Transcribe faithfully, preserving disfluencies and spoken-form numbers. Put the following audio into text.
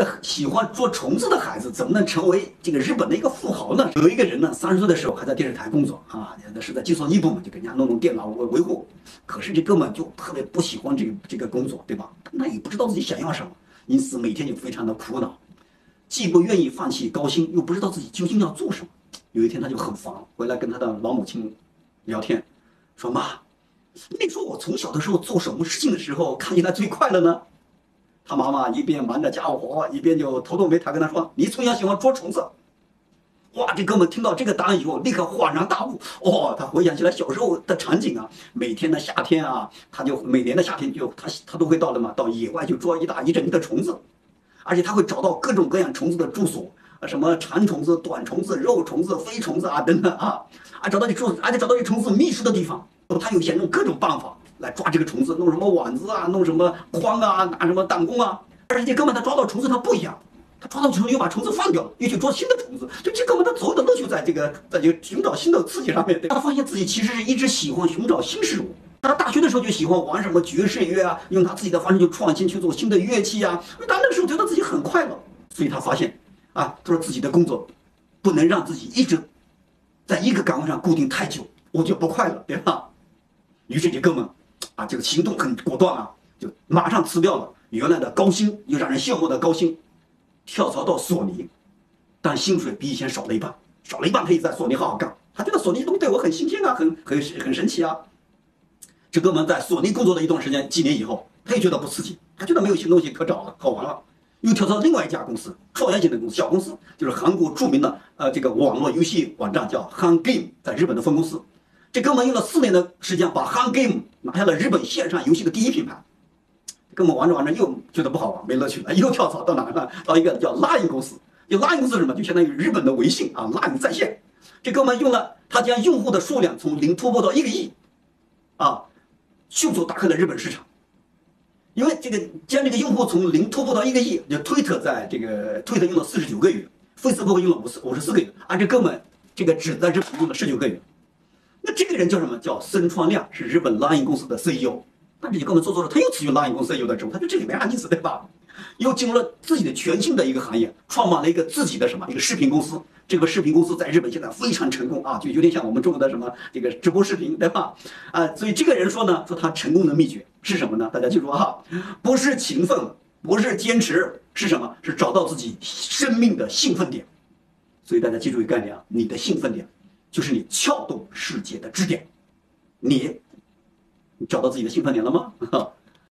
个喜欢捉虫子的孩子怎么能成为这个日本的一个富豪呢？有一个人呢，三十岁的时候还在电视台工作啊，那是在计算机部门，就给人家弄弄电脑维维护。可是这哥们就特别不喜欢这个这个工作，对吧？那也不知道自己想要什么，因此每天就非常的苦恼，既不愿意放弃高薪，又不知道自己究竟要做什么。有一天他就很烦，回来跟他的老母亲聊天，说妈，你说我从小的时候做什么事情的时候看起来最快乐呢？他妈妈一边忙着家务活，一边就头痛没抬跟他说：“你从小喜欢捉虫子。”哇，这哥们听到这个答案以后，立刻恍然大悟。哦，他回想起来小时候的场景啊，每天的夏天啊，他就每年的夏天就他他都会到的嘛，到野外去捉一大一整的虫子，而且他会找到各种各样虫子的住所，什么长虫子、短虫子、肉虫子、飞虫子啊等等啊，啊找到这虫，而且找到这虫子觅食的地方，他有想用各种办法来抓这个虫子，弄什么网子啊，弄什么筐啊，拿什么弹弓啊。而且这哥们他抓到虫子他不一样，他抓到虫子又把虫子放掉了，又去捉新的虫子。就这哥们他所有的乐趣在这个在这个寻找新的刺激上面。他发现自己其实是一直喜欢寻找新事物。他大学的时候就喜欢玩什么爵士乐啊，用他自己的方式去创新去做新的乐器啊。他那个时候觉得自己很快乐，所以他发现啊，他说自己的工作不能让自己一直在一个岗位上固定太久，我就不快乐，对吧？于是这哥们啊，这个行动很果断啊，就马上辞掉了原来的高薪又让人羡慕的高薪，跳槽到索尼，但薪水比以前少了一半，少了一半可以在索尼好好干。他觉得索尼东西对我很新鲜啊，很很很神奇啊。这哥们在索尼工作了一段时间，几年以后，他也觉得不刺激，他觉得没有新东西可找了，好玩了，又跳槽到另外一家公司，创业型的公司，小公司，就是韩国著名的呃这个网络游戏网站叫 Han Game， 在日本的分公司。这哥们用了四年的时间，把 Han Game 拿下了日本线上游戏的第一品牌。跟我玩着玩着又觉得不好玩，没乐趣了，又跳槽到哪呢？到一个叫 Line 公司。就 Line 公司是什么？就相当于日本的微信啊 ，Line 在线。这哥们用了，他将用户的数量从零突破到一个亿，啊，迅速打开了日本市场。因为这个将这个用户从零突破到一个亿，就推特在这个推特用了四十九个月 ，Facebook 用了五十五十四个月，而这哥们这个只在日本用了十九个月。那这个人叫什么？叫森川亮，是日本 Line 公司的 C E O。但这就跟我们做做了，他又辞去 Line 公司 C E O 的职务，他觉得这里没啥意思，对吧？又进入了自己的全新的一个行业，创办了一个自己的什么一个视频公司。这个视频公司在日本现在非常成功啊，就有点像我们中国的什么这个直播视频，对吧？啊，所以这个人说呢，说他成功的秘诀是什么呢？大家记住哈，不是勤奋，不是坚持，是什么？是找到自己生命的兴奋点。所以大家记住一个概念啊，你的兴奋点就是你撬动世界的支点。你你找到自己的兴奋点了吗？